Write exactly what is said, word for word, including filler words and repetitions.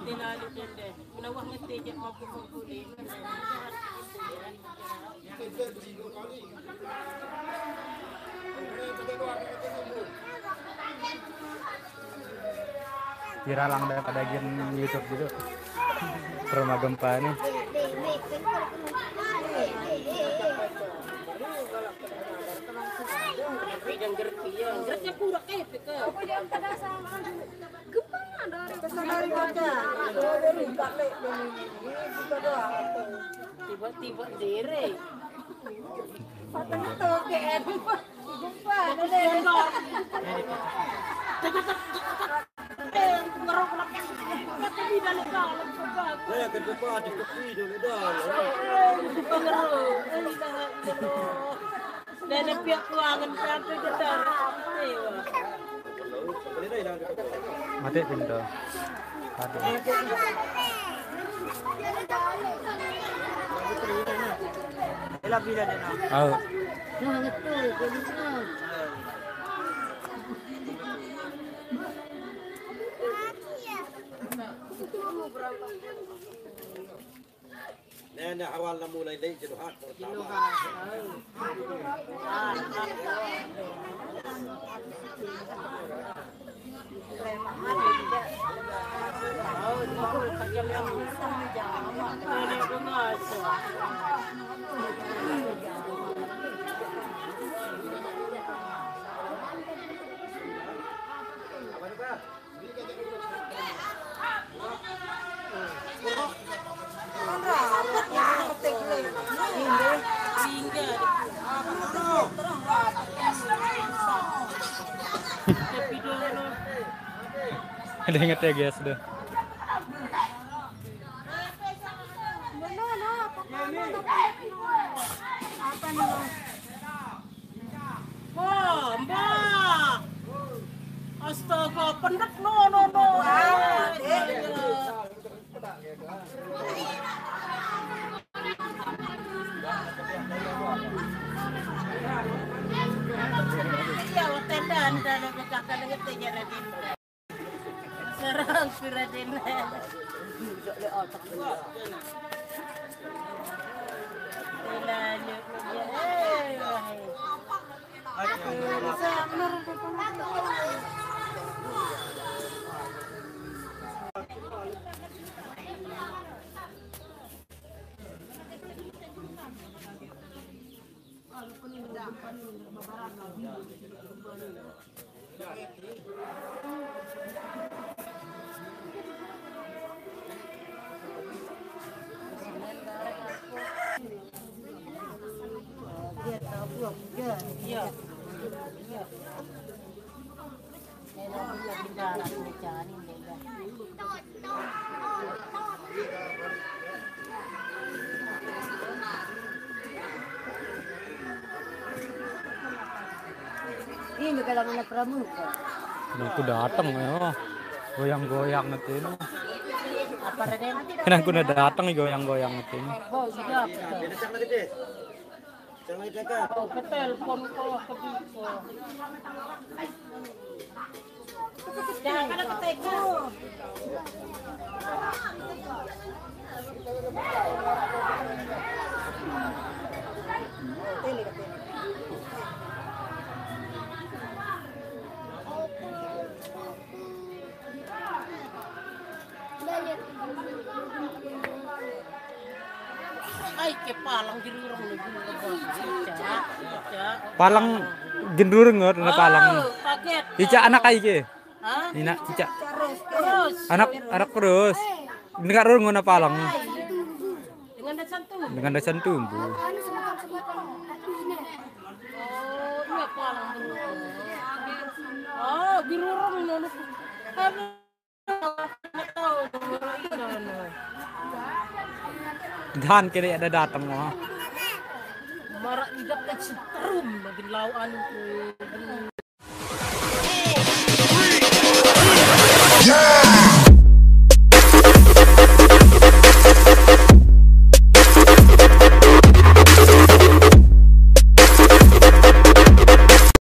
Tinalo din din. Minawang niti dyan magpupuli. Kira lang daripada gen YouTube gitu. Rumah gempa nih. Tiba-tiba dire. Dan pihak keuangan sampai kita Mati pintu. Mati. Ela bila na. Oh. Nenek awal na mulai dari jenuhat pertama. Ada inget ya guys deh. Oh, Mbak. Astaga, pendek no no no. Ya, tenda anda nak kakak dengan tenda Radin. Serang si Radin. Duduk le otak benda. Ilanya dia. Eh, wahai. Dia tahu belum? Ya. Ya. Ya. Nenek dia pindahan mencari dia. Ini kalau mana pramuka. Nah, aku datang ya. Goyang-goyang nanti ini. Apa Raden? Karena aku udah datang goyang-goyang nanti ini. Oh, sudah betul. Jangan dekat. Oh, betul. Pon ko kabisa. Jangan kada keteko. Ay, kepalang dirurong lagi Cak, cak. Palang gendurung nggak ada palang. Oh, kaget. Cica anak kayak gitu. Hah? Ina cica. Terus. Anak anak terus. Ini kak rurung nggak palang. Dengan dasar tuh. Dengan dasar tumbuh. Oh, iya palang dirurong. Oh, dirurong nono. Tahu dirurong nono. Dan kira ada datang mah. Marak idak dan setrum bagi lawan itu.